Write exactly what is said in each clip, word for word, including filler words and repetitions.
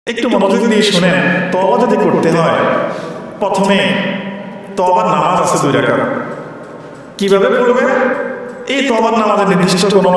একটু মনোযোগ দিয়ে শুনেন। তওবা যদি করতে হয়, প্রথমে তওবার নামাজ আছে দুই রাকাত। কিভাবে পড়বেন? এই তওবার নামাজের নির্দিষ্ট কোনো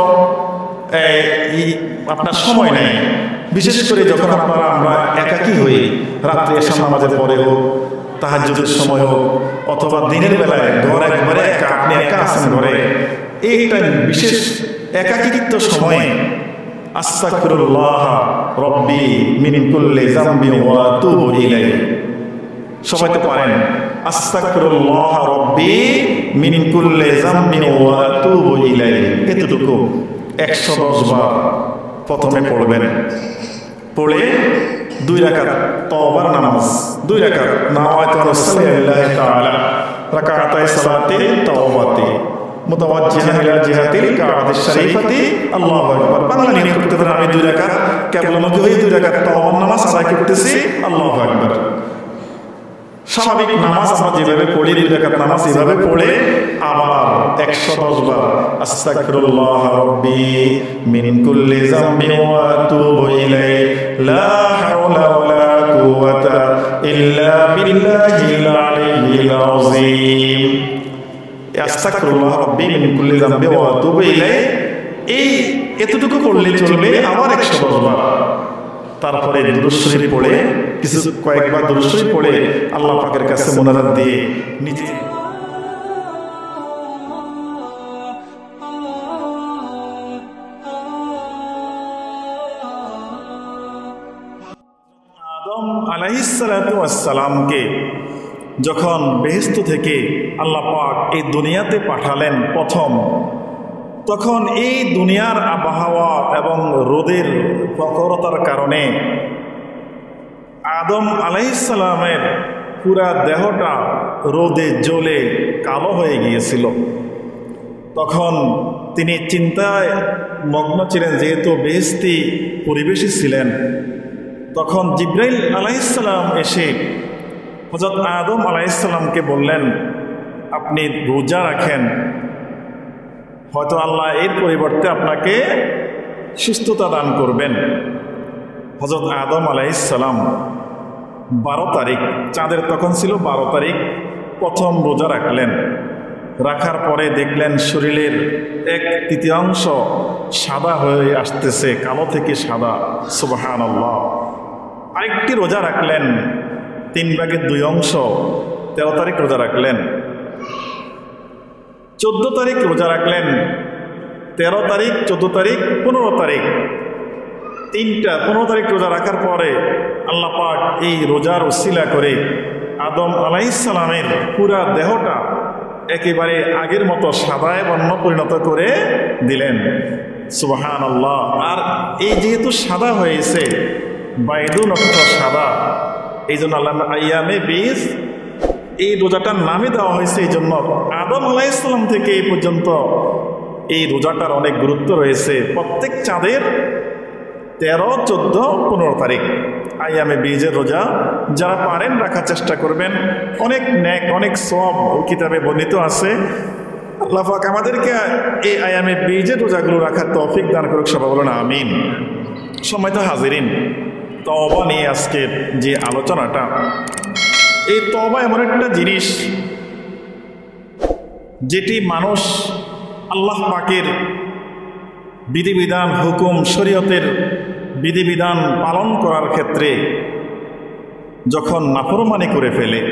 আপনার সময় নেই। বিশেষ করে যখন আপনারা আমরা একাকী হই, রাত্রে এশার নামাজের পরে হোক, তাহাজ্জুদের সময় হোক, অথবা দিনের বেলায় ঘর একবারে একা, আপনি একা আছেন ঘরে, এইটা বিশেষ একাকিত্ব সময়ে আস্তাগফিরুল্লাহ রব্বি মিন কুল্লি যামবি ওয়া আতুবু ইলাইহি, সবাই তো পারেন, আস্তাগফিরুল্লাহ রব্বি মিন কুল্লি যামবি ওয়া আতুবু ইলাইহি, এতটুকু একশো দশ বার প্রথমে পড়বেন। পড়ে দুই রাকাত তওবার নামাজ, দুই রাকাত নাওয়াইতু আনুসাল্লি লিল্লাহি তাআলা রাকাতাই সালাতি তাওবাতি মুতাওয়াজ্জিহান ইলা জিহাতিল কাবাতিশ শরীফাতি আল্লাহু আকবার। বাংলা নিয়ে করতে পারেন, আমি দুই রাকাত কেবলমুখী হয়ে দুই রাকাত তওবার নামাজ আদায় করতেছি, আল্লাহু আকবার। স্বাভাবিক নামাজ আমরা যেভাবে পড়ি, দুই রাকাত নামাজ এভাবে পড়ে আবার একশো দশ বার আস্তাগফিরুল্লাহ রব্বি মিন কুল্লি যামবি ওয়া আতুবু ইলাইহি লা হাওলা ওয়ালা কুওয়াতা ইল্লা বিল্লাহিল আলিয়্যিল আযীম। আস্তাগফিরুল্লাহ রব্বি মিন কুল্লি যামবি ওয়া আতুবু ইলাইহি, এই এতটুকু পড়লে চলবে, আবার একশো দশ বার। তারপরে দুরূদ শরীফ পড়ে, কিছু কয়েকবার দুরূদ শরীফ পড়ে আল্লাহ পাকের কাছে মোনাজাত দিয়ে নিজে আদম আলাইহিস সালাতু ওয়াস সালামকে যখন বেহেশত থেকে আল্লাহ পাক এই দুনিয়াতে পাঠালেন প্রথম, তখন এই দুনিয়ার আবহাওয়া এবং রোদের প্রখরতার কারণে আদম আলাইহিস সালামের পুরা দেহটা রোদে জ্বলে কালো হয়ে গিয়েছিল। তখন তিনি চিন্তায় মগ্ন ছিলেন, যেহেতু বেহেশতি পরিবেশে ছিলেন। তখন জিবরাইল আলাইহিস সালাম এসে হযরত আদম আলাইহিস সালামকে বললেন, আপনি রোজা রাখেন, হয়তো আল্লাহ এর পরিবর্তে আপনাকে সুস্থতা দান করবেন। হযরত আদম আলাইহিস সালাম বারো তারিখ, চাঁদের তখন ছিল বারো তারিখ, প্রথম রোজা রাখলেন। রাখার পরে দেখলেন শরীরের এক তৃতীয়াংশ সাদা হয়ে আসতেছে, কালো থেকে সাদা। সুবহানাল্লাহ। আরেকটি রোজা রাখলেন, তিন ভাগের দুই অংশ, তেরো তারিখ রোজা রাখলেন। চোদ্দ তারিখ রোজা রাখলেন, তেরো তারিখ, চোদ্দ তারিখ, পনেরো তারিখ, তিনটা পনেরো তারিখ রোজা রাখার পরে আল্লাহ পাক এই রোজার উসিলা করে আদম আলাইহিস সালামের পুরা দেহটা একেবারে আগের মতো সাদায় বর্ণ পরিণত করে দিলেন। সুবহানাল্লাহ। আর এই যেহেতু সাদা হয়েছে, বাইদুন অর্থ সাদা, এই জন্য আল্লাহ আইয়ামে বীজ এই রোজাটার নামে দেওয়া হয়েছে। এই জন্য আদম আলাইহিস সালাম থেকে এই পর্যন্ত এই রোজাটার অনেক গুরুত্ব রয়েছে। প্রত্যেক চাঁদের তেরো, চোদ্দ, পনেরো তারিখ আইয়ামে বীজের রোজা যারা পারেন রাখার চেষ্টা করবেন। অনেক নেক, অনেক সওয়াব কিতাবে বর্ণিত আছে। আল্লাহ পাক আমাদেরকে এই আইয়ামে বীজের রোজাগুলো রাখার তৌফিক দান করুক, সবাই বলুন আমিন। সম্মানিত হাজিরিন, তওবা নিয়ে আজকের যে আলোচনাটা, এই তওবা এমন একটা জিনিস যেটি মানুষ আল্লাহ পাকের বিধিবিধান, হুকুম, শরীয়তের বিধিবিধান পালন করার ক্ষেত্রে যখন নাফরমানি করে ফেলে,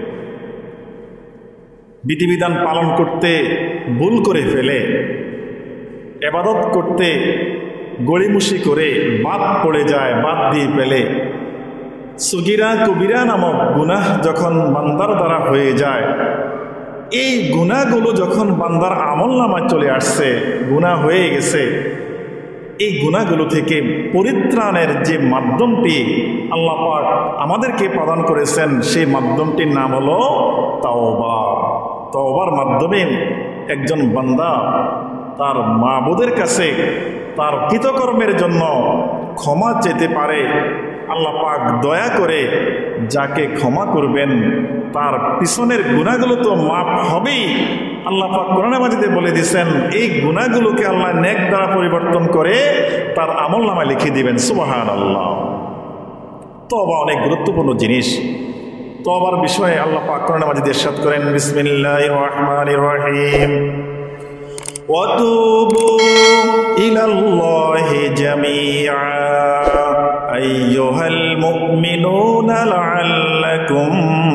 বিধিবিধান পালন করতে ভুল করে ফেলে, ইবাদত করতে গড়িমসি করে বাদ পড়ে যায়, বাদ দিয়ে ফেলে, সগীরা কবিরা নামক গুনাহ যখন বান্দার দ্বারা হয়ে যায়, এই গুনাহগুলো যখন বান্দার আমল নামায় চলে আসছে, গুনাহ হয়ে গেছে, এই গুনাহগুলো থেকে পরিত্রাণের যে মাধ্যমটি আল্লাহ পাক আমাদেরকে প্রদান করেছেন, সেই মাধ্যমটির নাম হলো তাওবা। তাওবার মাধ্যমে একজন বান্দা তার মাবুদের কাছে তার কৃতকর্মের জন্য ক্ষমা চেতে পারে। আল্লাহ পাক দয়া করে যাকে ক্ষমা করবেন তার পিছনের গুনাহগুলো তো মাফ হবেই। আল্লাহ পাক কোরআনে মাজিদে বলে দিয়েছেন, এই গুনাহগুলোকে আল্লাহ নেক দ্বারা পরিবর্তন করে তার আমলনামায় লিখে দিবেন। সুবহানাল্লাহ। তওবা অনেক গুরুত্বপূর্ণ জিনিস। তওবার বিষয়ে আল্লাহ পাক কোরআনে মাজিদে ইরশাদ করেন, বিসমিল্লাহির রহমানির রহিম, ওয়াতুবু ইলাল্লাহি জামিআ আইয়ুহাল মুমিনুনা লাআল্লাকুম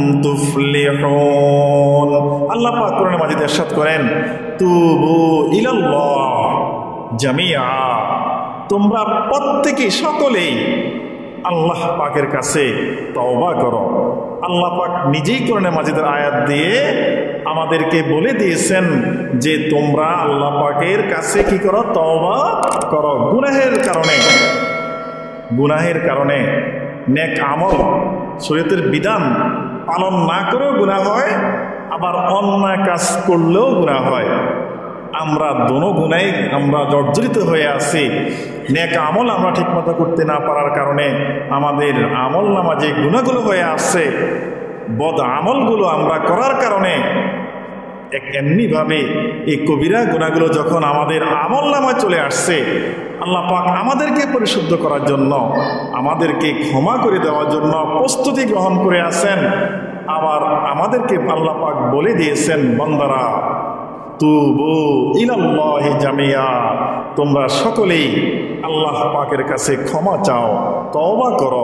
তুফলিহুন। আল্লাহ পাক কোরআনে মাজিদে ইরশাদ করেন, তুবু ইলাল্লাহ জামিআ, তোমরা প্রত্যেকে সকলেই আল্লাহ পাকের কাছে তওবা করো। আল্লাহ পাক নিজেই কোরআনে মাজিদের আয়াত দিয়ে আমাদেরকে বলে দিয়েছেন যে তোমরা আল্লাহ পাকের কাছে কি করো, তওবা করো। গুনাহের কারণে গুনাহের কারণে নেক আমল শরীয়তের বিধান পালন না করেও গুনাহ হয়, আবার অন্যায় কাজ করলেও গুনাহ হয়। আমরা দোনো গুনাই আমরা জর্জরিত হয়ে আছি। নেক আমল আমরা ঠিকমতো করতে না পারার কারণে আমাদের আমল নামা যে গুনাহগুলো হয়ে আসছে, বদ আমলগুলো আমরা করার কারণে এক এমনিভাবে এই কবিরা গুনাহগুলো যখন আমাদের আমল নামায় চলে আসছে, আল্লাহ পাক আমাদেরকে পরিশুদ্ধ করার জন্য, আমাদেরকে ক্ষমা করে দেওয়ার জন্য প্রস্তুতি গ্রহণ করে আছেন। আবার আমাদেরকে আল্লাহ পাক বলে দিয়েছেন, বান্দারা তুবু ইলাল্লাহি জামিআ, তোমরা সকলেই আল্লাহ পাকের কাছে ক্ষমা চাও, তওবা করো।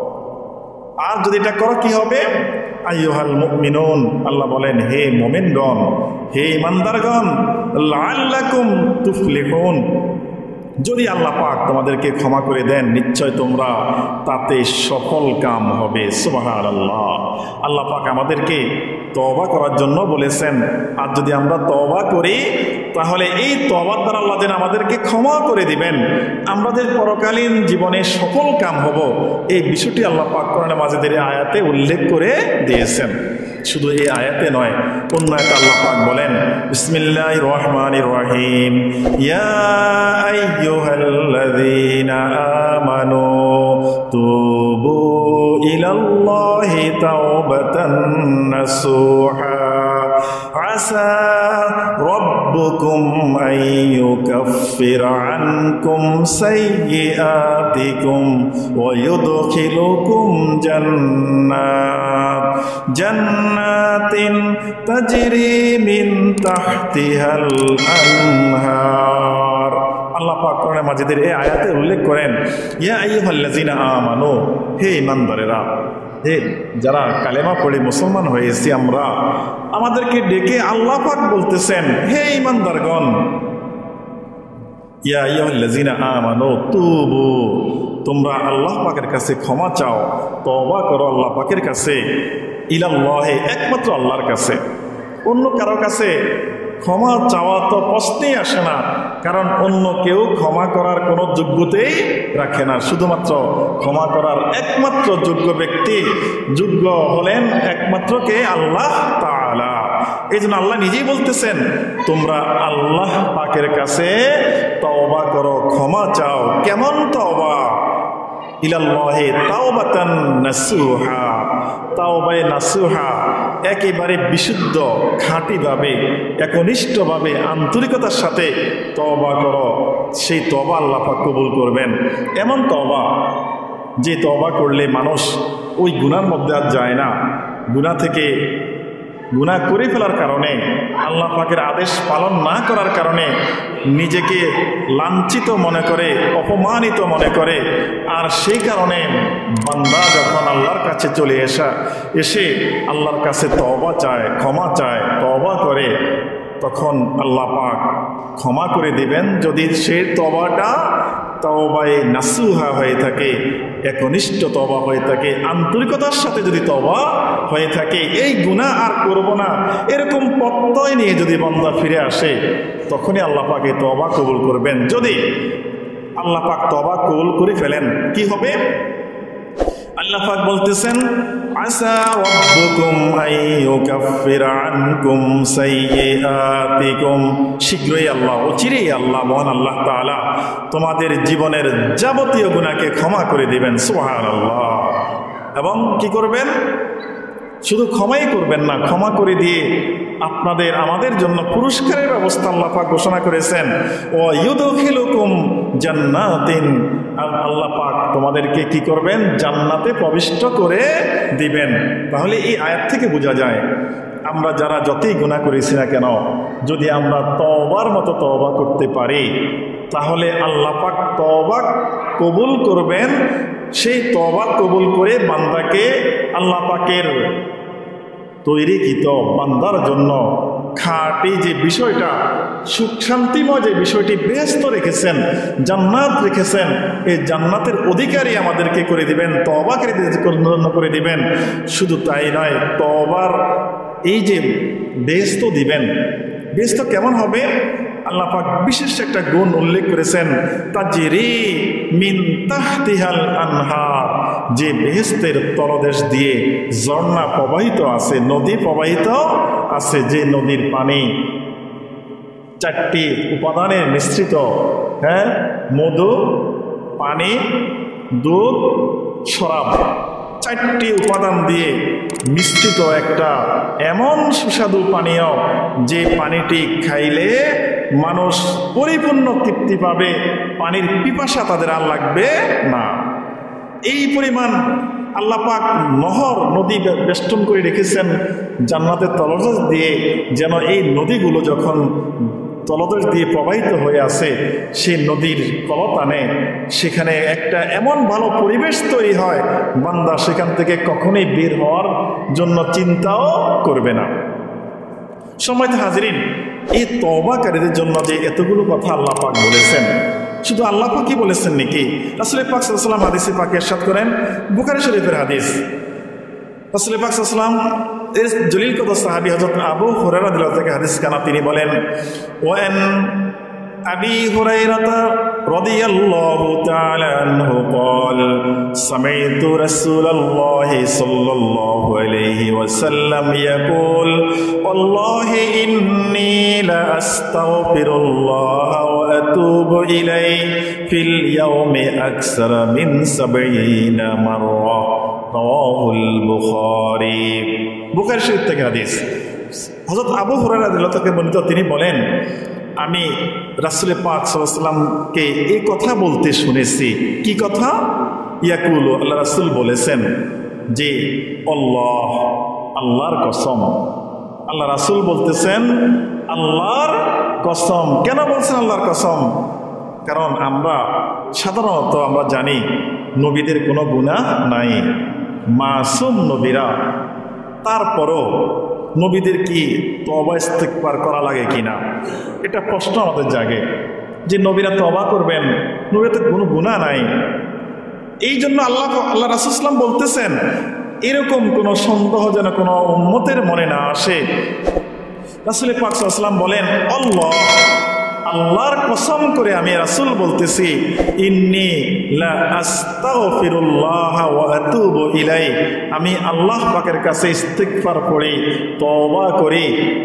আর যদি এটা করো কি হবে, আইয়ুহাল মুমিনুন, আল্লাহ বলেন হে মুমিনগণ, হে ইমানদারগণ, লাআল্লাকুম তুফলিহুন, যদি আল্লাহ পাক তোমাদেরকে ক্ষমা করে দেন নিশ্চয় তোমরা তাতে সফল কাম হবে। সুবহানাল্লাহ। আল্লাহ পাক আমাদেরকে তওবা করার জন্য বলেছেন, আর যদি আমরা তওবা করি তাহলে এই তওবার দ্বারা আল্লাহ যেন আমাদেরকে ক্ষমা করে দিবেন, আমাদের পরকালীন জীবনে সফল কাম হব। এই বিষয়টি আল্লাহ পাক কোরআনে মাজিদের আয়াতে উল্লেখ করে দিয়েছেন। শুধু এই আয়াতে নয়, অন্য একটা আল্লাহ পাক বলেন, বিসমিল্লাহির রহমানির রহিম, ইয়া আইয়ুহাল্লাযীনা আমানু তুবু ইলাল্লাহি তাওবাতান নাসুহা আসা রাব্বুকুম আইয়ুকাফিরা আনকুম সাইয়্যাতিকুম ওয়া ইউদখিলুকুম জান্নাত জান্নাতিন তাজরি মিন তাহতিহাল আনহার। আল্লাহ পাক কোরআনে মাজিদের এই আয়াতে উল্লেখ করেন, ইয়া আইয়ুহাল্লাযীনা আমানু, হে ঈমানদারেরা, হে যারা কালেমা পড়ে মুসলমান হয়েছি আমরা, আমাদেরকে ডেকে আল্লাহ পাক বলতেছেন, হে ঈমানদারগণ, ইয়া আইয়ুহাল্লাযীনা আমানু তুবু, তোমরা আল্লাহ পাকের কাছে ক্ষমা চাও, তওবা করো আল্লাহ পাকের কাছে, ইলাল্লাহি, একমাত্র আল্লাহর কাছে। অন্য কারো কাছে ক্ষমা চাওয়া তো প্রশ্নই আসে না, কারণ অন্য কেউ ক্ষমা করার কোনো যোগ্যতাই রাখে না। শুধুমাত্র ক্ষমা করার একমাত্র যোগ্য ব্যক্তি, যোগ্য হলেন একমাত্র কে, আল্লাহ তাআলা। এই জন্য আল্লাহ নিজেই বলতেছেন, তোমরা আল্লাহ পাকের কাছে তওবা করো, ক্ষমা চাও। কেমন তওবা? ইলাল্লাহি তাওবাতান নাসুহা, তাওবায়ে নাসুহা, একেবারে বিশুদ্ধ খাঁটিভাবে, একনিষ্ঠভাবে, আন্তরিকতার সাথে তওবা করো। সেই তওবা আল্লাহ পাক কবুল করবেন। এমন তওবা যে তওবা করলে মানুষ ওই গুনার মধ্যে আর যায় না, গুনাহ থেকে গুনাহ করে ফেলার কারণে, আল্লাহ পাকের আদেশ পালন না করার কারণে নিজেকে লাঞ্ছিত মনে করে, অপমানিত মনে করে। আর সেই কারণে বান্দা যখন আল্লাহর কাছে চলে আসা এসে আল্লাহর কাছে তওবা চায়, ক্ষমা চায়, তওবা করে, তখন আল্লাহ পাক ক্ষমা করে দিবেন, যদি সেই তওবাটা তওবায়ে নাসুহা হয়ে থাকে, একনিষ্ঠ তওবা হয়ে থাকে, আন্তরিকতার সাথে যদি তওবা হয়ে থাকে, এই গুনাহ আর করব না এরকম প্রত্যয় নিয়ে যদি বান্দা ফিরে আসে, তখনই আল্লাহ পাক এই তওবা কবুল করবেন। যদি আল্লাহ পাক তওবা কবুল করে ফেলেন কি হবে? আল্লাহ পাক বলতেছেন, আসা রাব্বুকুম আইয়ুকাফিরা আনকুম সাইয়্যাতিকুম, শীঘ্রই আল্লাহ, অচিরেই আল্লাহ, মহান আল্লাহ তাআলা তোমাদের জীবনের যাবতীয় গুনাহকে ক্ষমা করে দিবেন। সুবহানাল্লাহ। এবং কি করবেন? শুধু ক্ষমাই করবেন না, ক্ষমা করে দিয়ে আপনাদের আমাদের জন্য পুরস্কারের ব্যবস্থা আল্লাহ পাক ঘোষণা করেছেন। ও ইউদখিলুকুম জান্নাতিন, আল্লাহ পাক তোমাদেরকে কি করবেন? জান্নাতে প্রবিষ্ট করে দিবেন। তাহলে এই আয়াত থেকে বোঝা যায় আমরা যারা যতই গুনাহ করেছি না কেন, যদি আমরা তওবার মতো তওবা করতে পারি তাহলে আল্লাহ পাক তওবা কবুল করবেন। সেই তওবা কবুল করে বান্দাকে আল্লাহ পাকের তৈরিকৃত বান্দার জন্য খাঁটি যে বিষয়টা, সুখ শান্তিময় যে বিষয়টি বেহেশত রেখেছেন, জান্নাত রেখেছেন, এই জান্নাতের অধিকারী আমাদেরকে করে দিবেন, তওবাকারীদের জন্য করে দিবেন। শুধু তাই নয়, তওবার এই যে বেহেশত দিবেন, বেহেশত কেমন হবে? আল্লাহ পাক বিশেষ একটা গুণ উল্লেখ করেছেন, তাজরি মিন তাহতিহাল আনহার, যে বেহেশতের তলদেশ দিয়ে ঝর্ণা প্রবাহিত আছে, নদী প্রবাহিত আছে, যে নদীর পানি চারটি উপাদানের মিশ্রিত, হ্যাঁ, মধু, পানি, দুধ, শরাব, চারটি উপাদান দিয়ে মিশ্রিত একটা এমন সুস্বাদু পানীয়, যে পানিটি খাইলে মানুষ পরিপূর্ণ তৃপ্তি পাবে, পানির পিপাসা তাদের আর লাগবে না। এই পরিমাণ আল্লাহ পাক নহর, নদী বেষ্টন করে রেখেছেন জান্নাতের তলদেশ দিয়ে, যেন এই নদীগুলো যখন তলদেশ দিয়ে প্রবাহিত হয়ে আছে, সেই নদীর কলতানে সেখানে একটা এমন ভালো পরিবেশ তৈরি হয়, বান্দা সেখান থেকে কখনোই বের হওয়ার জন্য চিন্তাও করবে না। সময়ত হাজিরিন, এই তওবাকারীদের জন্য যে এতগুলো কথা আল্লাহ পাক বলেছেন, শুধু আল্লাহ পাক কি বলেছেন নাকি? রাসূল পাক সাল্লাল্লাহু আলাইহি ওয়াসাল্লাম হাদিসে পাকে ইরশাদ করেন, বুখারী শরীফের হাদিস, রাসূল পাক সাল্লাল্লাহু আলাইহি ওয়াসাল্লাম এর জলিল কদর সাহাবী হযরত আবু হুরায়রা রাদিয়াল্লাহু থেকে হাদিস কানা, তিনি বলেন, ওয়ান আবি হুরায়রা রাদিয়াল্লাহু তাআলা আনহু قال سمعت رسول الله صلى الله عليه وسلم يقول والله إني لأستغفر الله وأتوب إليه في اليوم أكثر من سبعين مرة رواه البخاري। বুখারী শরীফ থেকে হাদিস, হযরত আবু হুরায়রা রাদিয়াল্লাহু থেকে বর্ণিত, তিনি বলেন, আমি রাসূল পাক সাল্লাল্লাহু আলাইহি ওয়াসাল্লামকে এই কথা বলতে শুনেছি। কি কথা? ইয়াকুলু, আল্লাহ রাসূল বলেছেন যে আল্লাহ, আল্লাহর কসম। আল্লাহ রাসূল বলতেছেন আল্লাহর কসম। কেন বলছেন আল্লাহর কসম? কারণ আমরা সাধারণত আমরা জানি নবীদের কোনো গুনাহ নাই, মাসুম নবীরা। তারপরও নবীদের কি তওবা ইস্তিগফার করা লাগে কিনা, এটা প্রশ্ন আমাদের জাগে, যে নবীরা তওবা করবেন, নবীদের কোনো গুনাহ নাই। এই জন্য আল্লাহ আল্লাহ রাসূল সাল্লাল্লাহু আলাইহি ওয়াসাল্লাম বলতেছেন, এরকম কোনো সন্দেহ যেন কোনো উম্মতের মনে না আসে। রাসূল পাক সাল্লাল্লাহু আলাইহি ওয়াসাল্লাম বলেন, আল্লাহ, আল্লাহর কসম করে আমি রাসূল বলতেছি, ইন্নী লা আস্তাগফিরুল্লাহ ওয়া আতুবু ইলাইহি, আমি আল্লাহ পাকের কাছে ইস্তিগফার করি, তওবা করি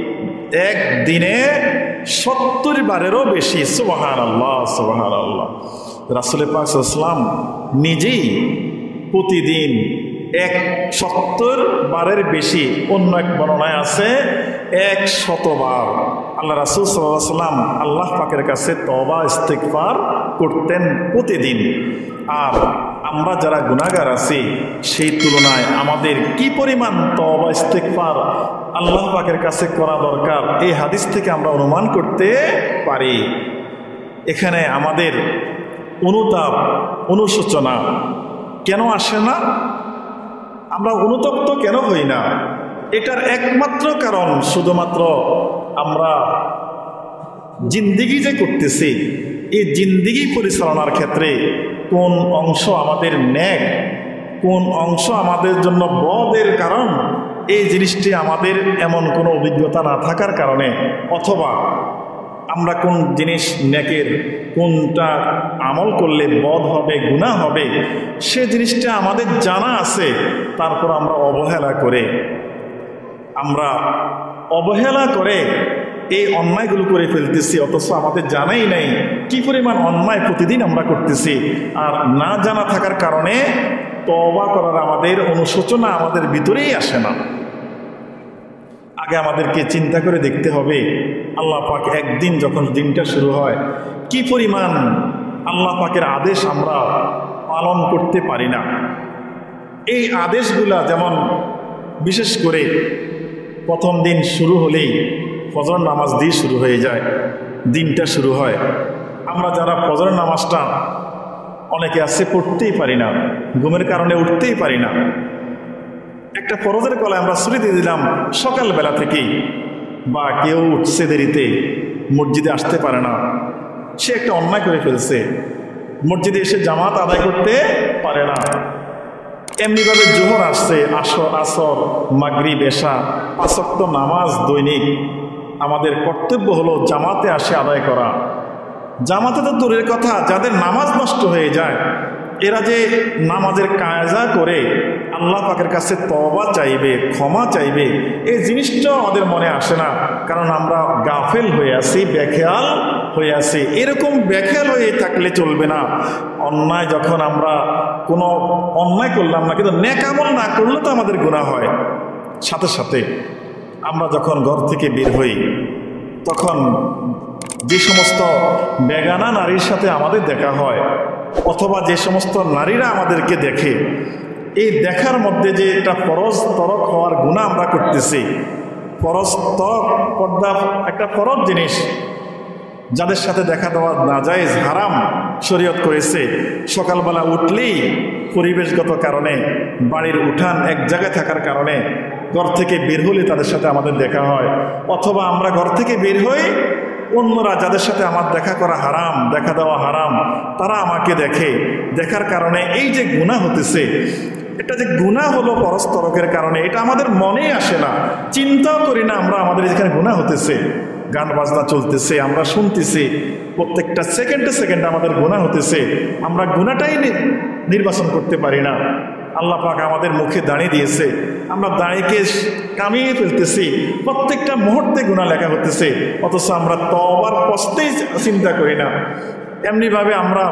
একদিনে সত্তর বারেরও বেশি। সুবহানাল্লাহ, সুবহানাল্লাহ। রাসূল পাক সাল্লাল্লাহু আলাইহি ওয়াসাল্লাম নিজেই প্রতিদিন এক সত্তর বারের বেশি, অন্য এক বর্ণনায় আছে এক শতবার আল্লাহ রাসূল সাল্লাল্লাহু আলাইহি ওয়াসাল্লাম আল্লাহ পাকের কাছে তওবা ইস্তিগফার করতেন প্রতিদিন। আর আমরা যারা গুনাহগার আছি, সেই তুলনায় আমাদের কি পরিমাণ তওবা ইস্তিগফার আল্লাহ পাকের কাছে করা দরকার, এই হাদিস থেকে আমরা অনুমান করতে পারি। এখানে আমাদের অনুতাপ, অনুশোচনা কেন আসে না? আমরা অনুতপ্ত কেন হই না? এটার একমাত্র কারণ শুধুমাত্র আমরা জিন্দিগি যে করতেছি, এই জিন্দিগি পরিচালনার ক্ষেত্রে কোন অংশ আমাদের ন্যাক, কোন অংশ আমাদের জন্য বদের কারণ, এই জিনিসটি আমাদের এমন কোনো অভিজ্ঞতা না থাকার কারণে, অথবা আমরা কোন জিনিস ন্যাকের, কোনটা আমল করলে বদ হবে, গুনাহ হবে, সে জিনিসটা আমাদের জানা আছে, তারপর আমরা অবহেলা করে আমরা অবহেলা করে এই অন্যায়গুলো করে ফেলতেছি, অথচ আমাদের জানাই নাই কি পরিমাণ অন্যায় প্রতিদিন আমরা করতেছি। আর না জানা থাকার কারণে তওবা করার আমাদের অনুশোচনা আমাদের ভিতরেই আসে না। আগে আমাদেরকে চিন্তা করে দেখতে হবে আল্লাহ পাক একদিন যখন দিনটা শুরু হয় কি পরিমাণ আল্লাহ পাকের আদেশ আমরা পালন করতে পারি না। এই আদেশগুলা যেমন বিশেষ করে প্রথম দিন শুরু হলেই ফজর নামাজ দিয়ে শুরু হয়ে যায়, দিনটা শুরু হয়। আমরা যারা ফজর নামাজটা অনেকে আছে পড়তেই পারি না, ঘুমের কারণে উঠতেই পারি না। একটা ফরজের কলায় আমরা ছুটি দিয়ে দিলাম সকালবেলা থেকেই, বা কেউ উঠছে দেরিতে মসজিদে আসতে পারে না, সে একটা অন্যায় করে ফেলছে, মসজিদে এসে জামাত আদায় করতে পারে না। এমনিভাবে জোহর আসছে, আসর আসর মাগরিব এশা পাঁচ ওয়াক্ত নামাজ দৈনিক, আমাদের কর্তব্য হলো জামাতে আসে আদায় করা। জামাতে তো দূরের কথা, যাদের নামাজ নষ্ট হয়ে যায় এরা যে নামাজের কায়জা করে আল্লাহ পাকের কাছে তওবা চাইবে, ক্ষমা চাইবে, এই জিনিসটা আমাদের মনে আসে না, কারণ আমরা গাফেল হয়ে আছি, বেখেয়াল হয়ে আছি। এরকম বেখেয়াল হয়ে থাকলে চলবে না। অন্যায় যখন আমরা কোনো অন্যায় করলাম না, কিন্তু নেক আমল না করলে তো আমাদের গুনাহ হয়। সাথে সাথে আমরা যখন ঘর থেকে বের হই তখন যে সমস্ত বেগানা নারীর সাথে আমাদের দেখা হয়, অথবা যে সমস্ত নারীরা আমাদেরকে দেখে, এই দেখার মধ্যে যে একটা ফরজ তরক হওয়ার গুনাহ আমরা করতেছি। ফরজ তরক পর্দা একটা ফরজ জিনিস, যাদের সাথে দেখা দেওয়া নাজায়েজ হারাম শরীয়ত করেছে। সকালবেলা উঠলেই পরিবেশগত কারণে, বাড়ির উঠান এক জায়গায় থাকার কারণে ঘর থেকে বের হলে তাদের সাথে আমাদের দেখা হয়, অথবা আমরা ঘর থেকে বের হই অন্যরা যাদের সাথে আমার দেখা করা হারাম, দেখা দেওয়া হারাম, তারা আমাকে দেখে। দেখার কারণে এই যে গুনাহ হতেছে, এটা যে গুনাহ হলো পরস্তরকের কারণে, এটা আমাদের মনেই আসে না, চিন্তাও করি না আমরা আমাদের যেখানে গুনাহ হতেছে। গান বাজনা চলতেছে, আমরা শুনতেছি, প্রত্যেকটা সেকেন্ডে সেকেন্ডে আমাদের গুনাহ হতেছে, আমরা গুনাহটাই নির্বাচন করতে পারি না। আল্লাহ পাক আমাদের মুখে দাঁড়িয়ে দিয়েছে, আমরা দাঁড়িয়ে কামিয়ে ফেলতেছি, প্রত্যেকটা মুহূর্তে গুনাহ লেখা হতেছে, অথচ আমরা তওবার পস্তেই চিন্তা করি না। এমনিভাবে আমরা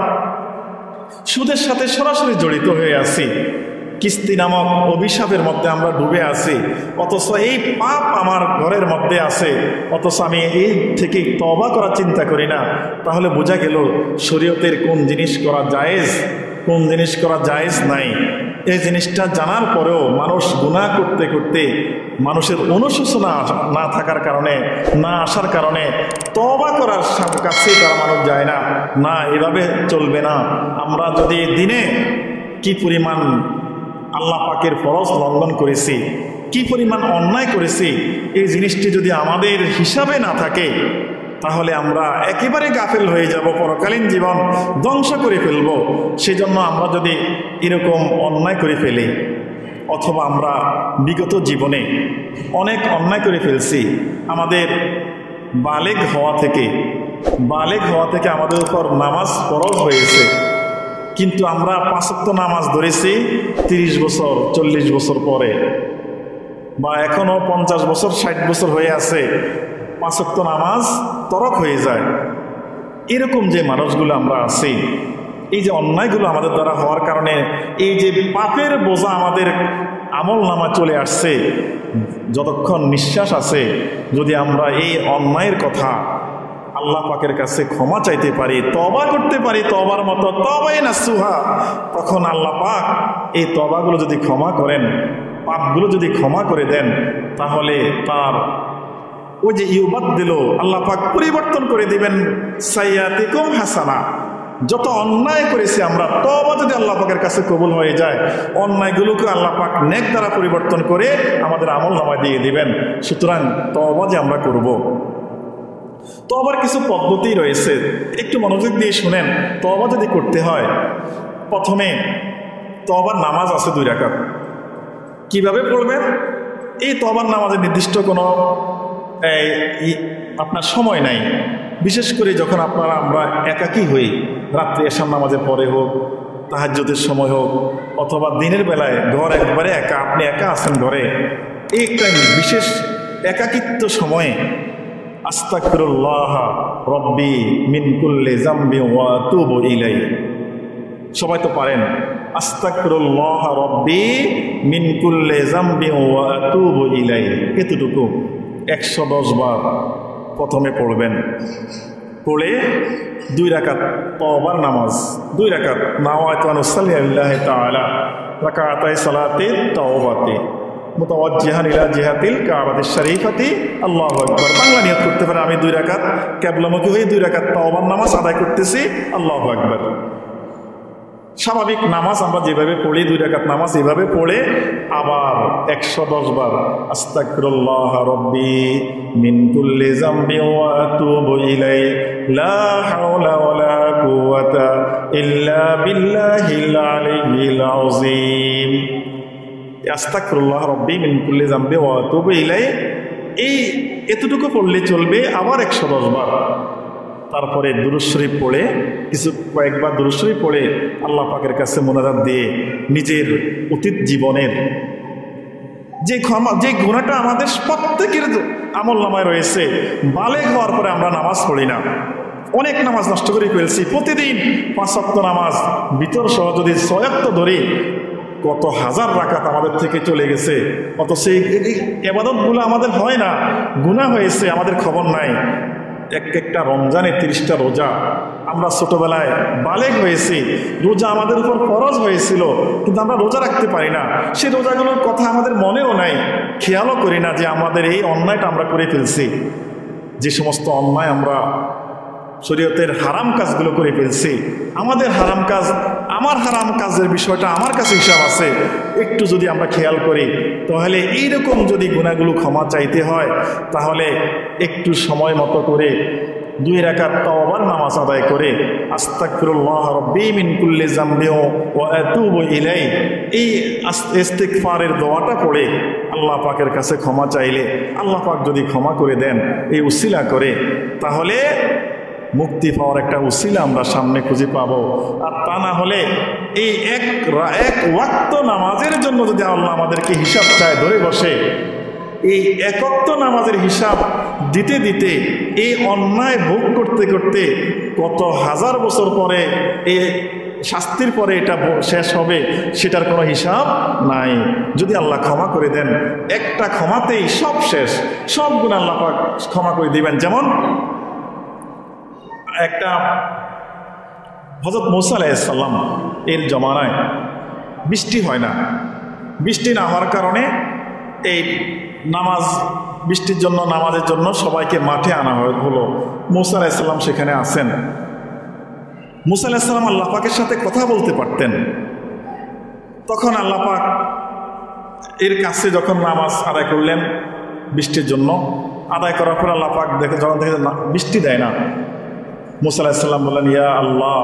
সুদের সাথে সরাসরি জড়িত হয়ে আছি, কিস্তি নামক অভিশাপের মধ্যে আমরা ডুবে আছি, অথচ এই পাপ আমার ঘরের মধ্যে আছে, অথচ আমি এই থেকে তওবা করার চিন্তা করি না। তাহলে বোঝা গেল শরীয়তের কোন জিনিস করা জায়েজ, কোন জিনিস করা জায়েজ নাই। এই জিনিসটা জানার পরেও মানুষ গুনাহ করতে করতে, মানুষের অনুশোচনা না থাকার কারণে, না আসার কারণে তওবা করার কাছে তারা মানুষ যায় না। না, এভাবে চলবে না। আমরা যদি দিনে কি পরিমাণ আল্লাহ পাকের ফরজ লঙ্ঘন করেছি, কি পরিমাণ অন্যায় করেছি, এই জিনিসটি যদি আমাদের হিসাবে না থাকে তাহলে আমরা একেবারে গাফেল হয়ে যাব, পরকালীন জীবন ধ্বংস করে ফেলব। সেজন্য আমরা যদি এরকম অন্যায় করে ফেলি, অথবা আমরা বিগত জীবনে অনেক অন্যায় করে ফেলছি, আমাদের বালেগ হওয়া থেকে বালেগ হওয়া থেকে আমাদের উপর নামাজ ফরজ হয়েছে, কিন্তু আমরা পাঁচ ওয়াক্ত নামাজ ধরেছি তিরিশ বছর চল্লিশ বছর পরে, বা এখনো পঞ্চাশ বছর ষাট বছর হয়ে আছে, পাঁচ ওয়াক্ত নামাজ তরক হয়ে যায়। এরকম যে মানুষগুলো আমরা আছি, এই যে অন্যায়গুলো আমাদের দ্বারা হওয়ার কারণে এই যে পাপের বোঝা আমাদের আমল নামা চলে আসছে, যতক্ষণ নিঃশ্বাস আছে যদি আমরা এই অন্যায়ের কথা আল্লাহ পাকের কাছে ক্ষমা চাইতে পারি, তওবা করতে পারি, তওবার মতো তওবাই নাসুহা, তখন আল্লাহ পাক এই তওবাগুলো যদি ক্ষমা করেন, পাপগুলো যদি ক্ষমা করে দেন, তাহলে তার ওই যে ইউবাদদিলু, আল্লাহ পাক পরিবর্তন করে দিবেন সাইয়্যাতিকুম হাসানা। যত অন্যায় করেছি আমরা, তওবা যদি আল্লাহ পাকের কাছে কবুল হয়ে যায়, অন্যায়গুলোকে আল্লাহ পাক নেক দ্বারা পরিবর্তন করে আমাদের আমল নামায় দিয়ে দিবেন। সুতরাং তওবা যে আমরা করব, তওবার কিছু পদ্ধতি রয়েছে, একটু মনোযোগ দিয়ে শুনেন। তওবা যদি করতে হয়, প্রথমে তওবার নামাজ আছে দুই রাকাত। কিভাবে পড়বেন? এই তওবার নামাজের নির্দিষ্ট কোনো আপনার সময় নাই। বিশেষ করে যখন আপনারা আমরা একাকী হই, রাত্রে এশার নামাজের পরে হোক, তাহাজ্জুদের সময় হোক, অথবা দিনের বেলায় ঘর একবারে একা, আপনি একা আছেন ঘরে, এই একটা বিশেষ একাকিত্ব সময়ে আস্তাগফিরুল্লাহ রব্বি মিন কুল্লি যামবি ওয়া আতুবু ইলাইহি, সবাই তো পারেন। আস্তাগফিরুল্লাহ রাব্বি মিন কুল্লি যামবি ওয়া আতুবু ইলাইহি, এতটুকু একশো দশ বার প্রথমে পড়বেন। পড়ে দুই রাকাত তওবার নামাজ, দুই রাকাত নাওয়াইতু আন উসাল্লি লিল্লাহি তাআলা রাকাতাই সালাতি তাওবাতি মুতাওয়াজ্জিহান ইলা জিহাতিল কাবাতিশ শরীফাতি আল্লাহু আকবার। বাংলা নিয়ত করতে পারে আমি দুই রাকাত কিবলামুখী হয়ে দুই রাকাত তওবার নামাজ আদায় করতেছি, আল্লাহু আকবার। স্বাভাবিক নামাজ আমরা যেভাবে পড়ি দুই রাকাত নামাজ এভাবে পড়ে আবার একশো দশ বার আস্তাগফিরুল্লাহ রাব্বি মিন কুল্লি যামবি ওয়া আতুবু ইলাইহি লা হাওলা ওয়ালা কুওয়াতা ইল্লা বিল্লাহিল আলিয়্যিল আযীম। আস্তাগফিরুল্লাহ রাব্বি মিন কুল্লি যামবি ওয়া আতুবু ইলাইহি, এই এতটুকু পড়লে চলবে। আবার একশো দশ বার তারপরে দুরূদ শরীফ পড়ে কিছু কয়েকবার দুরূদ শরীফ পড়ে আল্লাহ পাকের কাছে মোনাজাত দিয়ে নিজের অতীত জীবনের যে ক্ষমা যে গুনাহটা আমাদের প্রত্যেকের আমল নামায় রয়েছে, বালেগ হওয়ার পরে আমরা নামাজ পড়ি না, অনেক নামাজ নষ্ট করে ফেলছি। প্রতিদিন পাঁচ ওয়াক্ত নামাজ ভিতর সহ যদি ছয় ওয়াক্ত ধরে কত হাজার রাকাত আমাদের থেকে চলে গেছে, অত সেই ইবাদতগুলো আমাদের হয় না, গুনাহ হয়েছে, আমাদের খবর নাই। এক একটা রমজানে তিরিশটা রোজা, আমরা ছোটবেলায় বালেগ হয়েছি, রোজা আমাদের উপর ফরজ হয়েছিল, কিন্তু আমরা রোজা রাখতে পারি না। সেই রোজাগুলোর কথা আমাদের মনেও নাই, খেয়ালও করি না যে আমাদের এই অন্যায়টা আমরা করে ফেলছি। যে সমস্ত অন্যায় আমরা শরীয়তের হারাম কাজগুলো করে ফেলছি, আমাদের হারাম কাজ, আমার হারাম কাজের বিষয়টা আমার কাছে হিসাব আছে, একটু যদি আমরা খেয়াল করি তাহলে এইরকম যদি গুনাহগুলো ক্ষমা চাইতে হয় তাহলে একটু সময় মতো করে দুই রাকাত তাওবার নামাজ আদায় করে আস্তাগফিরুল্লাহ রাব্বি মিন কুল্লি যামবি ওয়া আতুবু ইলাইহি, এই ইস্তিগফারের দোয়াটা পড়ে আল্লাহ পাকের কাছে ক্ষমা চাইলে আল্লাহ পাক যদি ক্ষমা করে দেন এই উসিলা করে, তাহলে মুক্তি পাওয়ার একটা উসিলা আমরা সামনে খুঁজে পাবো। আর তা না হলে এই এক এক ওয়াক্ত নামাজের জন্য যদি আল্লাহ আমাদেরকে হিসাব চায় ধরে বসে, এই এক ওয়াক্ত নামাজের হিসাব দিতে দিতে এই অন্যায় ভোগ করতে করতে কত হাজার বছর পরে এই শাস্তির পরে এটা শেষ হবে সেটার কোনো হিসাব নাই। যদি আল্লাহ ক্ষমা করে দেন একটা ক্ষমাতেই সব শেষ, সব গুনাহ আল্লাহ পাক ক্ষমা করে দিবেন। যেমন একটা হযরত মূসা আলাইহিস সালাম এর জমানায় বৃষ্টি হয় না, বৃষ্টি না হওয়ার কারণে এই নামাজ বৃষ্টির জন্য নামাজের জন্য সবাইকে মাঠে আনা হলো। মূসা আলাইহিস সালাম সেখানে আছেন। মূসা আলাইহিস সালাম আল্লাহ পাকের সাথে কথা বলতে পারতেন। তখন আল্লাহ পাক এর কাছে যখন নামাজ আদায় করলেন বৃষ্টির জন্য, আদায় করার পর আল্লাহ পাক দেখে যখন দেখে বৃষ্টি দেয় না, মূসা আলাইহিস সালাম বললেন, ইয়া আল্লাহ,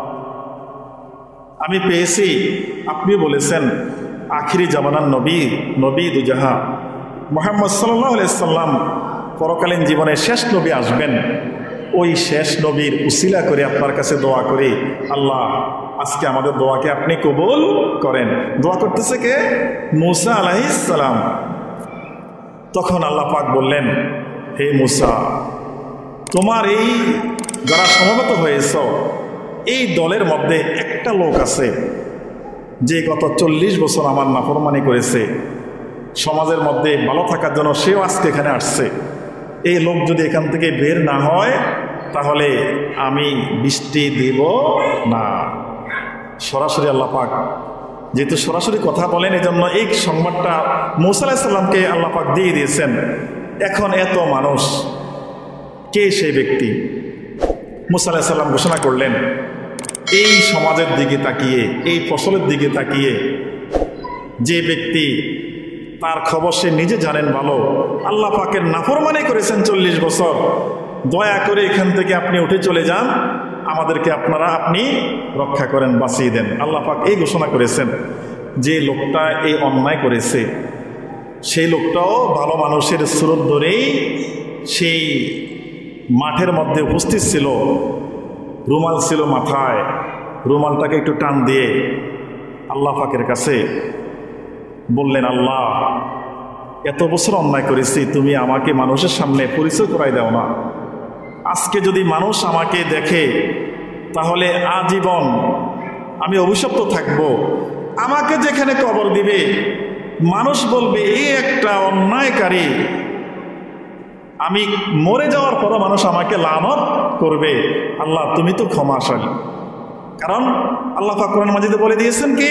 আমি পেয়েছি আপনি বলেছেন আখিরি জামানার নবী নবী দুজাহা মুহাম্মদ সাল্লাল্লাহু আলাইহি সাল্লাম পরকালীন জীবনে শেষ নবী আসবেন। ওই শেষ নবীর উসিলা করে আপনার কাছে দোয়া করি, আল্লাহ আজকে আমাদের দোয়াকে আপনি কবুল করেন। দোয়া করতেছে কে? মূসা আলাইহিস সালাম। তখন আল্লাহ পাক বললেন, হে মূসা, তোমার এই যারা সমবেত হয়েছ এই দলের মধ্যে একটা লোক আছে যে গত চল্লিশ বছর আমার নাফরমানি করেছে, সমাজের মধ্যে ভালো থাকার জন্য সেও আজকে এখানে আসছে। এই লোক যদি এখান থেকে বের না হয় তাহলে আমি বৃষ্টি দেব না। সরাসরি আল্লাহ পাক যেহেতু সরাসরি কথা বলেন, এই জন্য এই সংবাদটা মূসা আলাইহিস সালামকে আল্লাহ পাক দিয়ে দিয়েছেন। এখন এত মানুষ, কে সেই ব্যক্তি? মূসা আলাইহিস সালাম ঘোষণা করলেন, এই সমাজের দিকে তাকিয়ে, এই ফসলের দিকে তাকিয়ে যে ব্যক্তি, তার খবর সে নিজে জানেন ভালো, আল্লাহ পাকের নাফরমানি করেছেন চল্লিশ বছর, দয়া করে এখান থেকে আপনি উঠে চলে যান, আমাদেরকে আপনারা আপনি রক্ষা করেন, বাঁচিয়ে দেন। আল্লাহ পাক এই ঘোষণা করেছেন। যে লোকটা এই অন্যায় করেছে সেই লোকটাও ভালো মানুষের স্রোত ধরেই সেই মাঠের মধ্যে উপস্থিত ছিল, রুমাল ছিল মাথায়, রুমালটাকে একটু টান দিয়ে আল্লাহ পাকের কাছে বললেন, আল্লাহ এত বছর অন্যায় করেছি, তুমি আমাকে মানুষের সামনে পরিচয় করাই দাও না। আজকে যদি মানুষ আমাকে দেখে তাহলে আজীবন আমি অভিশপ্ত থাকব। আমাকে যেখানে কবর দিবে মানুষ বলবে এই একটা অন্যায়কারী, আমি মরে যাওয়ার পর মানুষ আমাকে লানত করবে। আল্লাহ তুমি তো ক্ষমাশীল। কারণ আল্লাহ পাক কোরআন মাজিদে বলে দিয়েছেন কি,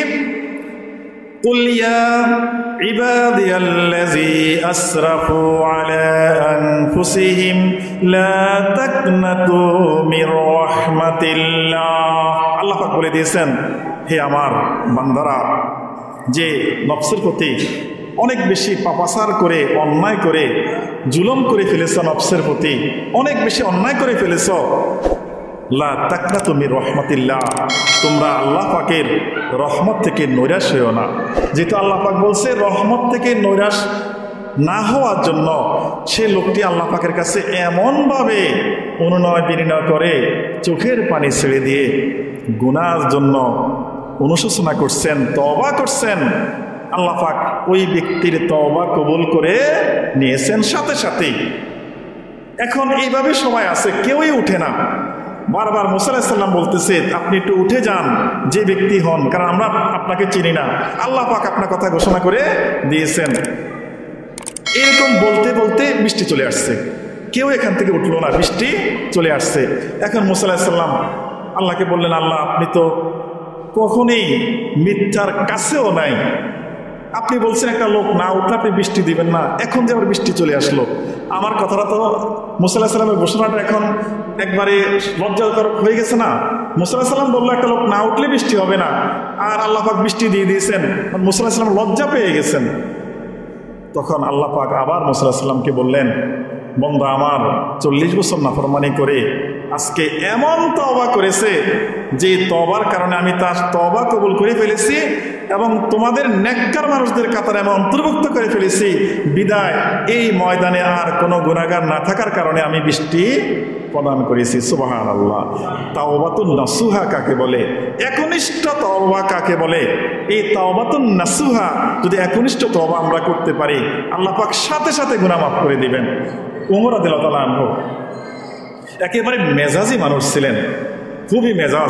কুল ইয়া ইবাদিয়াল্লাযী আসরাফু আলা আনফুসিহিম লা তাকনাতু মির রাহমাতিল্লাহ। আল্লাহ পাক বলে দিয়েছেন, হে আমার বান্দারা, যে নফসের প্রতি অনেক বেশি পাপাচার করে অন্যায় করে জুলুম করে ফেলেছ, নফসের প্রতি অনেক বেশি অন্যায় করে ফেলেছ, লা তাকনাতু মির রাহমাতিল্লাহ, তোমরা আল্লাহ পাকের রহমত থেকে নৈরাশ হইও না। যেহেতু আল্লাহ পাক বলছে রহমত থেকে নৈরাশ না হওয়ার জন্য, সে লোকটি আল্লাহ পাকের কাছে এমনভাবে অনুনয় বিনয় করে চোখের পানি ছেড়ে দিয়ে গুনার জন্য অনুশোচনা করছেন, তওবা করছেন। আল্লাহ পাক ওই ব্যক্তির তওবা কবুল করে নিয়েছেন সাথে সাথেই। এখন এইভাবে সবাই আছে, কেউই উঠে না। বারবার মুসা আলাইহিস সালাম বলতেছে আপনি একটু উঠে যান, যে ব্যক্তি হন, কারণ আমরা আপনাকে চিনি না, আল্লাহ পাক আপনার কথা ঘোষণা করে দিয়েছেন। এরকম বলতে বলতে বৃষ্টি চলে আসছে, কেউ এখান থেকে উঠলো না, বৃষ্টি চলে আসছে। এখন মুসা আলাইহিস সালাম আল্লাহকে বললেন, আল্লাহ আপনি তো কখনোই মিথ্যার কাছেও নাই, আপনি বলছেন একটা লোক না উঠলে আপনি বৃষ্টি দিবেন না, এখন যে আবার বৃষ্টি চলে আসলো। আমার কথাটা তো মুসা আলাইহিস সালামের ঘোষণাটা এখন একবারে লজ্জাকর হয়ে গেছে না। মুসা আলাইহিস সালাম বললো একটা লোক না উঠলে বৃষ্টি হবে না, আর আল্লাহ পাক বৃষ্টি দিয়ে দিয়েছেন। মুসা আলাইহিস সালাম লজ্জা পেয়ে গেছেন। তখন আল্লাহ পাক আবার মুসা আলাইহিস সালামকে বললেন, বন্দা আমার চল্লিশ বছর নাফরমানি করে আজকে এমন তওবা করেছে যে তওবার কারণে আমি তার তওবা কবুল করে ফেলেছি এবং তোমাদের নেককার মানুষদের কাতারে আমি অন্তর্ভুক্ত করে ফেলেছি। বিদায় এই ময়দানে আর কোনো গুনাহগার না থাকার কারণে আমি বৃষ্টি প্রদান করেছি। সুবহানাল্লাহ। তাওবাতুন নাসুহা কাকে বলে? একনিষ্ঠ তওবা কাকে বলে? এই তাওবাতুন নাসুহা যদি একনিষ্ঠ তওবা আমরা করতে পারি, আল্লাহ পাক সাথে সাথে গুনাহ মাফ করে দিবেন। উমর রাদিয়াল্লাহু তাআলা আনহু একেবারে মেজাজি মানুষ ছিলেন, খুবই মেজাজ।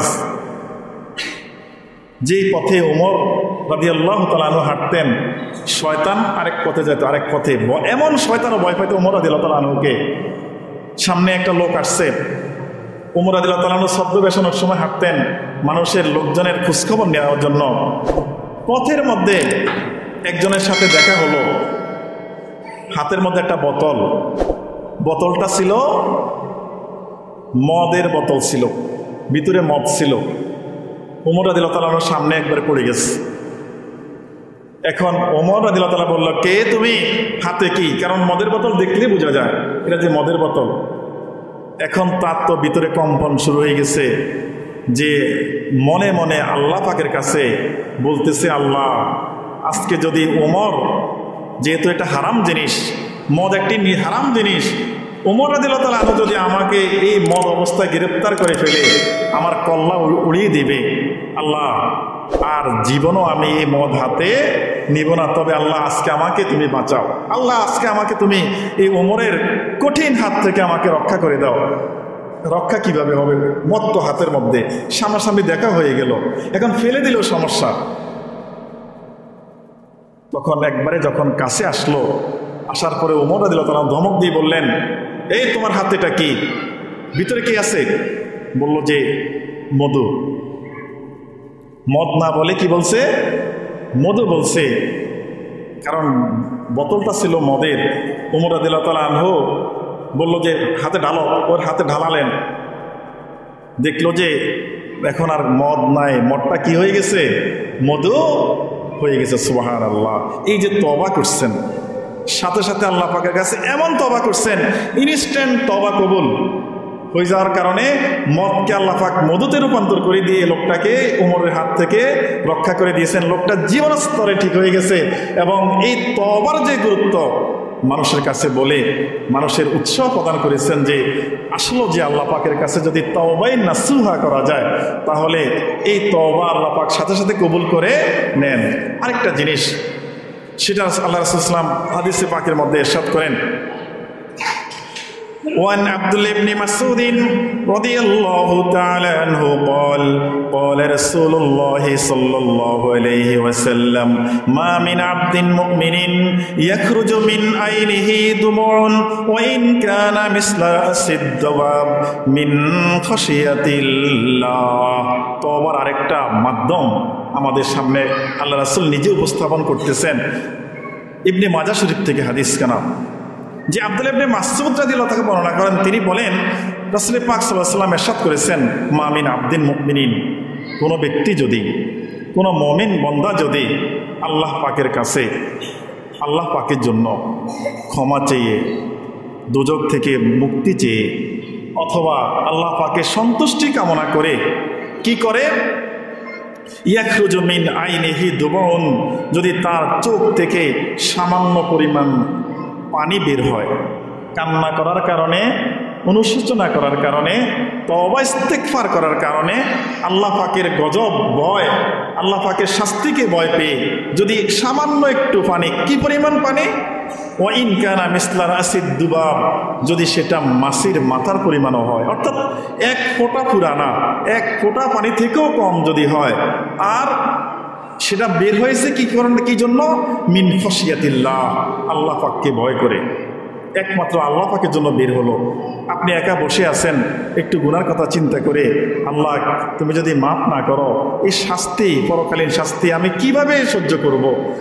যেই পথে উমর রাদিয়াল্লাহু তাআলা আনহু হাঁটতেন, শয়তান আরেক পথে যেত, আরেক পথে। এমন শয়তানও ভয় পাইতো উমর রাদিয়াল্লাহু তাআলা আনহুকে। সামনে একটা লোক আসছে, উমর রাদিয়াল্লাহু তাআলা আনহু শব্দ বেশানোর সময় হাঁটতেন মানুষের লোকজনের খোঁজখবর নেওয়ার জন্য। পথের মধ্যে একজনের সাথে দেখা হলো, হাতের মধ্যে একটা বোতল, বোতলটা ছিল মদের বোতল ছিল, ভিতরে মদ ছিল। ওমর রাদিয়াল্লাহু তাআলা আনহুর সামনে একবারে পড়ে গেছে। এখন ওমর রাদিয়াল্লাহু তাআলা বলল, কে তুমি? হাতে কি? কারণ মদের বোতল দেখলে বোঝা যায় এটা যে মদের বোতল। এখন তার তো ভিতরে কম্পন শুরু হয়ে গেছে, যে মনে মনে আল্লাহ পাকের কাছে বলতেছে, আল্লাহ আজকে যদি ওমর, যেহেতু এটা হারাম জিনিস, মদ একটি হারাম জিনিস, ওমর রাদিয়াল্লাহু তাআলা আনহু যদি আমাকে এই মদ অবস্থায় গ্রেফতার করে ফেলে আমার কল্লা উড়িয়ে দিবে, আল্লাহ আর জীবনও আমি এই মদ হাতে নিব না। তবে আল্লাহ আজকে আমাকে তুমি বাঁচাও, আল্লাহ আজকে আমাকে তুমি এই ওমরের কঠিন হাত থেকে আমাকে রক্ষা করে দাও। রক্ষা কিভাবে হবে? মদ তো হাতের মধ্যে, সামনাসামনি দেখা হয়ে গেল, এখন ফেলে দিলেও সমস্যা। তখন একবারে যখন কাছে আসলো, আসার পরে ওমর রাদিয়াল্লাহু তাআলা ধমক দিয়ে বললেন, এই তোমার হাতে এটা কি? ভিতরে কি আছে? বলল যে মধু। মদ না বলে কি বলছে? মধু বলছে। কারণ বোতলটা ছিল মদের। ওমর রাদিয়াল্লাহু তাআলা আনহু বলল যে হাতে ঢালো, ওর হাতে ঢালালেন, দেখলো যে এখন আর মদ নাই, মদটা কি হয়ে গেছে? মধু হয়ে গেছে। সুবহানাল্লাহ। এই যে তওবা করছেন, সাথে সাথে আল্লাহ পাকের কাছে এমন তওবা করছেন, ইনস্ট্যান্ট তওবা কবুল হয়ে যাওয়ার কারণে মদকে আল্লাহ পাক মধুতে রূপান্তর করে দিয়ে লোকটাকে ওমরের হাত থেকে রক্ষা করে দিয়েছেন। লোকটা জীবন স্তরে ঠিক হয়ে গেছে। এবং এই তওবার যে গুরুত্ব মানুষের কাছে বলে মানুষের উৎসাহ প্রদান করেছেন, যে আসলে যে আল্লাহ পাকের কাছে যদি তওবাই নাসুহা করা যায়, তাহলে এই তওবা আল্লাহ পাক সাথে সাথে কবুল করে নেন। আরেকটা জিনিস, সেটা আল্লাহ রাসূল সাল্লাল্লাহু আলাইহি ওয়াসাল্লাম হাদিসে পাকের মধ্যে ইরশাদ করেন, وعن عبد الله بن مسعود رضي الله تعالى عنه قال قال رسول الله صلى الله عليه وسلم ما من عبد مؤمن يخرج من عينه دموع وإن كان مثل رأس الدواب من خشية الله তওবার আরেকটা মাধ্যম আমাদের সামনে আল্লাহ রাসূল নিজে উপস্থাপন করতেছেন। ইবনে মাজাহ শরীফ থেকে হাদিস কানা যে আব্দুল্লাহ ইবনে মাসউদ রাদিয়াল্লাহু তাআলা বর্ণনা করেন, তিনি বলেন রাসূল পাক সাল্লাল্লাহু আলাইহি ওয়াসাল্লাম ইরশাদ করেছেন, মা মিন আবদিন মুমিনিন, কোনো ব্যক্তি যদি, কোনো মুমিন বান্দা যদি আল্লাহ পাকের কাছে আল্লাহ পাকের জন্য ক্ষমা চেয়ে, দোজখ থেকে মুক্তি চেয়ে, অথবা আল্লাহ পাকের সন্তুষ্টি কামনা করে কি করে, ইয়াখরুজু মিন আইনিহি দুবুন, যদি তার চোখ থেকে সামান্য পরিমাণ পানি বের হয়, কান্না করার কারণে, অনুশোচনা করার কারণে, তওবা ইস্তেগফার করার কারণে, আল্লাহ পাকের গজব ভয়, আল্লাহ পাকের শাস্তিকে ভয় পেয়ে যদি সামান্য একটু পানি, কি পরিমাণ পানি, ওয়া ইন কানা মিসলা রাসিদ দুবাব, যদি সেটা মাছির মাথার পরিমাণও হয়, অর্থাৎ এক ফোঁটা পুরানা, এক ফোঁটা পানি থেকেও কম যদি হয়, আর সেটা বের হয়েছে কি কারণে, কি জন্য, মিন খশিয়াতিল্লাহ, আল্লাহ পাককে ভয় করে, একমাত্র আল্লাহ পাকের জন্য বের হলো। আপনি একা বসে আছেন, একটু গুনার কথা চিন্তা করে, আল্লাহ তুমি যদি মাফ না করো, এই শাস্তি, পরকালীন শাস্তি আমি কিভাবে সহ্য করব।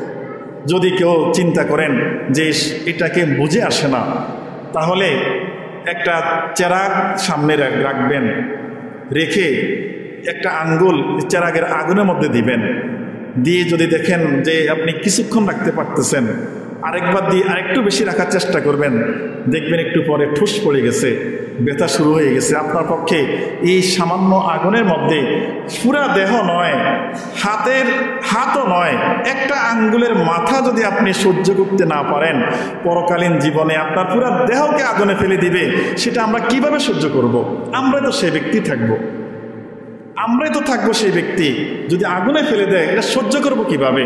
যদি কেউ চিন্তা করেন যে এটাকে বুঝে আসে না, তাহলে একটা চেরাগ সামনে রাখবেন, রেখে একটা আঙ্গুল চেরাগের আগুনের মধ্যে দিবেন, দিয়ে যদি দেখেন যে আপনি কিছুক্ষণ রাখতে পারতেছেন, আরেকবার দিয়ে আরেকটু বেশি রাখার চেষ্টা করবেন, দেখবেন একটু পরে ঠুস পড়ে গেছে, ব্যথা শুরু হয়ে গেছে। আপনার পক্ষে এই সামান্য আগুনের মধ্যে পুরা দেহ নয়, হাতের হাতও নয়, একটা আঙ্গুলের মাথা যদি আপনি সহ্য করতে না পারেন, পরকালীন জীবনে আপনার পুরা দেহকে আগুনে ফেলে দিবে। সেটা আমরা কিভাবে সহ্য করব? আমরা তো সেই ব্যক্তি থাকব, আমরাই তো থাকবো সেই ব্যক্তি। যদি আগুনে ফেলে দেয়, এটা সহ্য করব কিভাবে?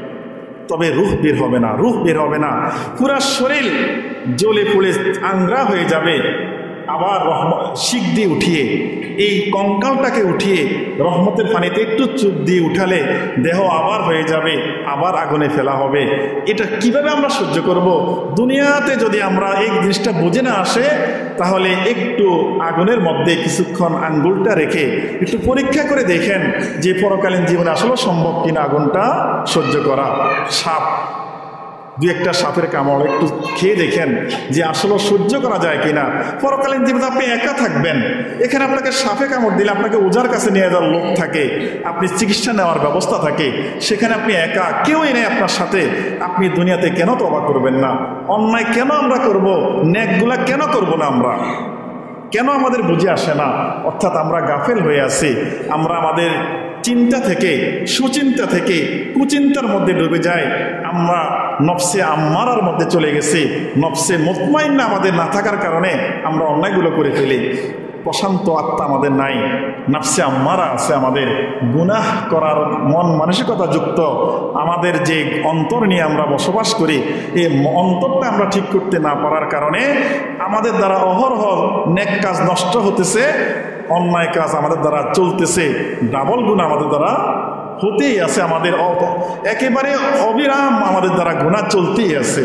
তবে রূহ বের হবে না, রূহ বের হবে না, পুরা শরীর জ্বলে পুড়ে আংরা হয়ে যাবে। আবার রহমত শিক দিয়ে উঠিয়ে, এই কঙ্কালটাকে উঠিয়ে রহমতের পানিতে একটু চুপ দিয়ে উঠালে দেহ আবার হয়ে যাবে, আবার আগুনে ফেলা হবে। এটা কিভাবে আমরা সহ্য করব? দুনিয়াতে যদি আমরা এই জিনিসটা বুঝে না আসে, তাহলে একটু আগুনের মধ্যে কিছুক্ষণ আঙ্গুলটা রেখে একটু পরীক্ষা করে দেখেন যে পরকালীন জীবনে আসলে সম্ভব কিনা আগুনটা সহ্য করা। সাপ, দু একটা সাপের কামড় একটু খেয়ে দেখেন যে আসলে সহ্য করা যায় কিনা। পরকালীন জীবনে আপনি একা থাকবেন, এখানে আপনাকে সাপে কামড় দিলে আপনাকে ওঝার কাছে নিয়ে যাওয়ার লোক থাকে, আপনি চিকিৎসা নেওয়ার ব্যবস্থা থাকে, সেখানে আপনি একা, কেউই নেই আপনার সাথে। আপনি দুনিয়াতে কেন তওবা করবেন না? অন্যায় কেন আমরা করব? নেকগুলা কেন করব না আমরা? কেন আমাদের বুঝে আসে না? অর্থাৎ আমরা গাফেল হয়ে আছি। আমরা আমাদের চিন্তা থেকে, সুচিন্তা থেকে কুচিন্তার মধ্যে ডুবে যাই। আমরা নফসে আম্মারার মধ্যে চলে গেছি। নফসে মুতমাইন্না আমাদের না থাকার কারণে আমরা অন্যায়গুলো করে ফেলি। প্রশান্ত আত্মা আমাদের নাই, নফসে আম্মারা আছে আমাদের। গুনাহ করার মন মানসিকতা যুক্ত আমাদের যে অন্তর নিয়ে আমরা বসবাস করি, এই অন্তরটা আমরা ঠিক করতে না পারার কারণে আমাদের দ্বারা অহরহ নেক কাজ নষ্ট হতেছে, অন্যায় কাজ আমাদের দ্বারা চলতেছে, ডাবল গুনাহ আমাদের দ্বারা হতেই আছে। আমাদের একেবারে অবিরাম আমাদের দ্বারা গুনাহ চলতেই আছে।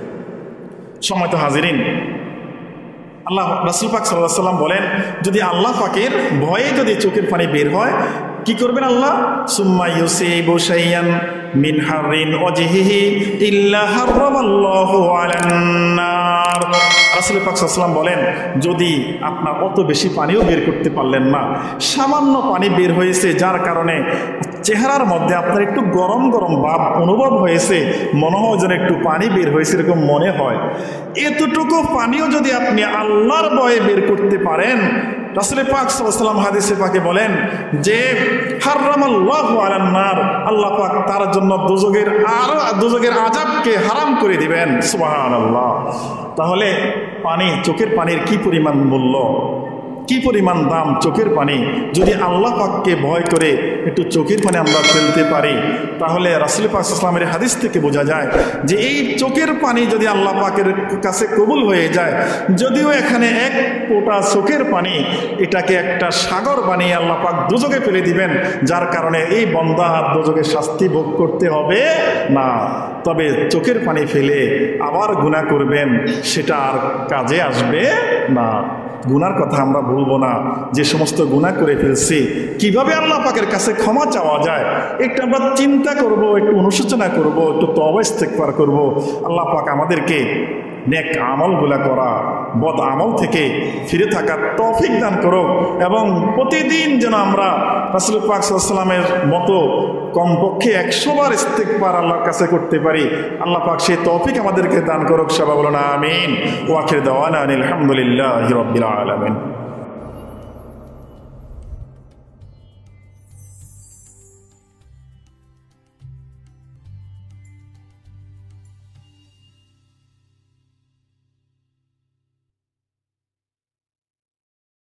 সময় তো হাজিরিন, আল্লাহ রাসূল পাক সাল্লাল্লাহু আলাইহি ওয়াসাল্লাম বলেন, যদি আল্লাহ পাকের ভয়ে যদি চোখের পানি বের হয়, কি করবেন আল্লাহ? সুম্মা ইউসিবু শাইয়ান মিন হাররিন ওয়াজহিহি ইল্লা হারামাল্লাহু আলান নার। রাসূল পাক সাল্লাল্লাহু আলাইহি ওয়াসাল্লাম বলেন, যদি আপনার অত বেশি পানিও বের করতে পারলেন না, সামান্য পানি বের হয়েছে, যার কারণে চেহারার মধ্যে আপনার একটু গরম গরম ভাব অনুভব হয়েছে, মনে হয় যেন একটু পানি বের হয়েছে, এরকম মনে হয়। এতটুকু পানিও যদি আপনি আল্লাহর ভয়ে বের করতে পারেন, রাসূল পাক সাল্লাল্লাহু আলাইহি ওয়াসাল্লাম হাদিসে পাকে বলেন যে হারামাল্লাহু আলান নার, আল্লাহ পাক তার জন্য দোজখের আর দোজখের আযাবকে হারাম করে দিবেন। সুবহানাল্লাহ। তাহলে পানি, চোখের পানির কি পরিমাণ মূল্য! কি পরিমাণ দাম চোখের পানি। যদি আল্লাহ পাককে ভয় করে একটু চোখের পানি আমরা ফেলতে পারি, তাহলে রাসূল পাক সাল্লাল্লাহু আলাইহি ওয়াসাল্লামের হাদিস থেকে বোঝা যায় যে এই চোখের পানি যদি আল্লাহ পাকের কাছে কবুল হয়ে যায়, যদিও এখানে এক ফোঁটা চোখের পানি, এটাকে একটা সাগর বানিয়ে আল্লাহ পাক দোজখে ফেলে দিবেন, যার কারণে এই বান্দা আর দোজখের শাস্তি ভোগ করতে হবে না। তবে চোখের পানি ফেলে আবার গুনাহ করবেন, সেটা আর কাজে আসবে না। গুনার কথা আমরা বলবো না, যে সমস্ত গুনাহ করে ফেলছি কিভাবে আল্লাহ পাকের কাছে ক্ষমা চাওয়া যায় একটু আমরা চিন্তা করব, একটু অনুশোচনা করব, একটু তওবা ইস্তেগফার করব। আল্লাহ পাক আমাদেরকে নেক আমলগুলা করা, বদ আমল থেকে ফিরে থাকার তৌফিক দান করুক, এবং প্রতিদিন যেন আমরা রাসূল পাক সাল্লাল্লাহু আলাইহি ওয়াসাল্লামের মতো কমপক্ষে একশো বার ইস্তেগফার আল্লাহর কাছে করতে পারি। আল্লাহ পাক সেই তৌফিক আমাদেরকে দান করুক। সবাই বলুন আমিন। ওয়া আখির দাওয়ানা আলহামদুলিল্লাহি রাব্বিল আলামিন।